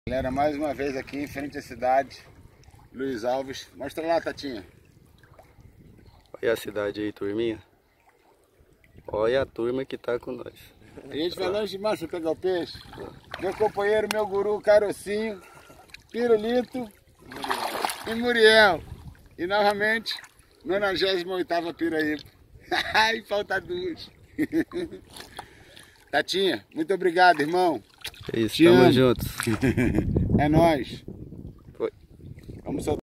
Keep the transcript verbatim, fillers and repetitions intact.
Galera, mais uma vez aqui em frente à cidade, Luiz Alves. Mostra lá, Tatinha. Olha a cidade aí, turminha. Olha a turma que tá com nós. A gente vai longe demais para pegar o peixe. Meu companheiro, meu guru, Carocinho, Pirulito e Muriel. E novamente, nonagésima oitava Piraíba. Ai, falta duas. Tatinha, muito obrigado, irmão. É isso, Te tamo amo. juntos. É nóis. Foi. Vamos soltar.